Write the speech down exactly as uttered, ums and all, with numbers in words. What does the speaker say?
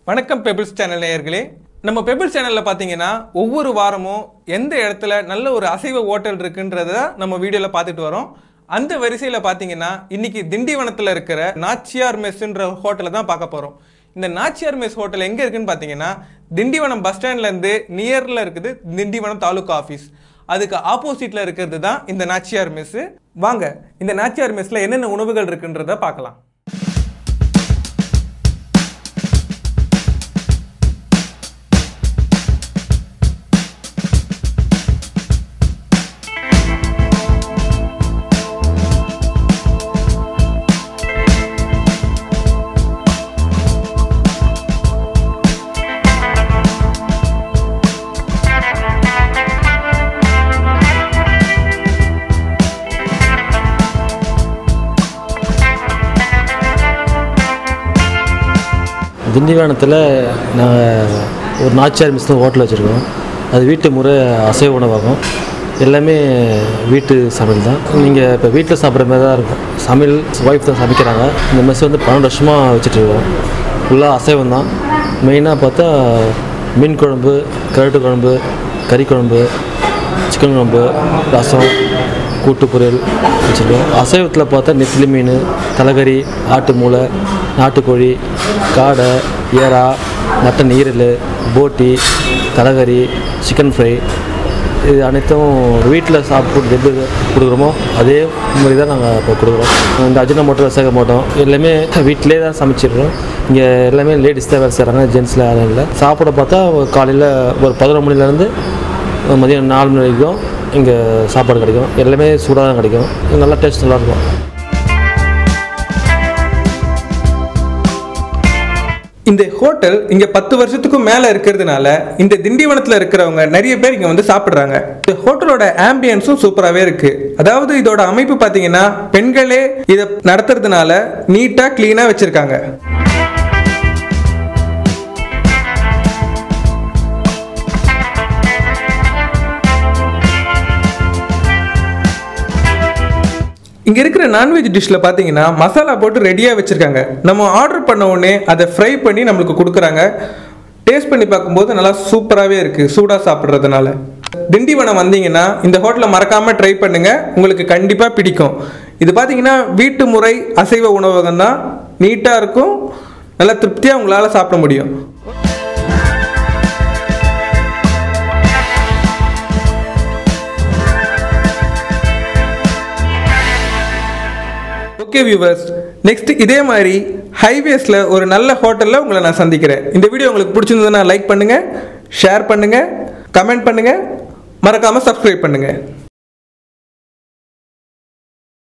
வணக்கம் pebbles channel நேயர்களே. நம்ம பெபிள்ஸ் சேனல்ல பாத்தீங்கன்னா ஒவ்வொரு வாரமும் எந்த இடத்துல நல்ல ஒரு அசைவ ஹோட்டல் இருக்குன்றத நம்ம வீடியோல பார்த்துட்டு வரோம். அந்த வரிசையில பாத்தீங்கன்னா இன்னைக்கு திண்டிவனத்துல இருக்கிற நாச்சியார் மெஸ்ன்ற ஹோட்டலை தான் பார்க்க போறோம். இந்த நாச்சியார் மெஸ் ஹோட்டல் எங்க இருக்குன்னு பாத்தீங்கன்னா திண்டிவனம் பஸ் ஸ்டாண்ட்ல இருந்து நியர்ல இருக்குது திண்டிவனம் தாலுகா ஆஃபீஸ். அதுக்கு ஆப்போசிட்ல இருக்கிறது தான் இந்த நாச்சியார் மெஸ். வாங்க இந்த நாச்சியார் மெஸ்ல என்னென்ன உணவுகள் இருக்குன்றத பார்க்கலாம். திண்டிவனத்தில் நாங்கள் ஒரு நாச்சியார் மெஸ் ஹோட்டல் வச்சுருக்கோம். அது வீட்டு முறை அசைவ உணவாகும். எல்லாமே வீட்டு சமையல் தான். நீங்கள் இப்போ வீட்டில் சாப்பிட்ற மாதிரி தான் இருக்கும். சமையல் ஒய்ஃப் தான் சமைக்கிறாங்க. இந்த மெஸ் வந்து பன்னெண்டு வருஷமாக வச்சுட்ருக்கோம். ஃபுல்லாக அசைவம் தான். மெயினாக பார்த்தா மீன் குழம்பு, கருட்டு குழம்பு, கறி குழம்பு, சிக்கன் குழம்பு, ரசம், கூட்டு பொரியல் வச்சுருக்கோம். அசைவத்தில் பார்த்தா நெத்திலி மீன், தலைகறி, ஆட்டு மூளை, நாட்டுக்கோழி, காடை, ஏரா, மட்டன் ஈரல், போட்டி, தலைகறி, சிக்கன் ஃப்ரை, இது அனைத்தும் வீட்டில் சாப்பிட்டு எப்படி கொடுக்குறோமோ அதே மாதிரி தான் நாங்கள் இப்போ கொடுக்குறோம். இந்த அஜினமோட்டோ சேர்க்க மாட்டோம். எல்லாமே வீட்டிலே தான் சமைச்சிடுறோம். இங்கே எல்லாமே லேடிஸ் தான் வேலை செய்கிறாங்க, ஜென்ஸில் யாரும் இல்லை. சாப்பிட பார்த்தா காலையில் ஒரு பதினொரு மணிலேருந்து மதியம் நாலு மணி வரைக்கும் இங்கே சாப்பாடு கிடைக்கும். எல்லாமே சூடாக தான் கிடைக்கும். நல்லா டேஸ்ட் நல்லாயிருக்கும். இந்த ஹோட்டல் இங்க பத்து வருஷத்துக்கும் மேல இருக்கிறதுனால இந்த திண்டிவனத்துல இருக்கிறவங்க நிறைய பேர் இங்க வந்து சாப்பிடுறாங்க. இந்த ஹோட்டலோட ஆம்பியன்ஸும் சூப்பராகவே இருக்கு. அதாவது இதோட அமைப்பு பாத்தீங்கன்னா பெண்களே இதை நடத்துறதுனால நீட்டா கிளீனா வச்சிருக்காங்க. இங்கே இருக்கிற நான்வெஜ் டிஷ்ஷில் பார்த்தீங்கன்னா மசாலா போட்டு ரெடியாக வச்சுருக்காங்க. நம்ம ஆர்டர் பண்ண உடனே அதை ஃப்ரை பண்ணி நம்மளுக்கு கொடுக்குறாங்க. டேஸ்ட் பண்ணி பார்க்கும்போது நல்லா சூப்பராகவே இருக்குது சூடாக சாப்பிட்றதுனால. திண்டிவனம் வந்தீங்கன்னா இந்த ஹோட்டலை மறக்காமல் ட்ரை பண்ணுங்கள், உங்களுக்கு கண்டிப்பாக பிடிக்கும். இது பார்த்தீங்கன்னா வீட்டு முறை அசைவ உணவகம் தான். நீட்டாக இருக்கும், நல்லா திருப்தியாக உங்களால் சாப்பிட முடியும். ஓகே வியூவர்ஸ், நெக்ஸ்ட் இதே மாதிரி ஹைவேஸில் ஒரு நல்ல ஹோட்டலில் உங்களை நான் சந்திக்கிறேன். இந்த வீடியோ உங்களுக்கு பிடிச்சிருந்ததுன்னா லைக் பண்ணுங்கள், ஷேர் பண்ணுங்கள், கமெண்ட் பண்ணுங்கள், மறக்காமல் சப்ஸ்கிரைப் பண்ணுங்கள்.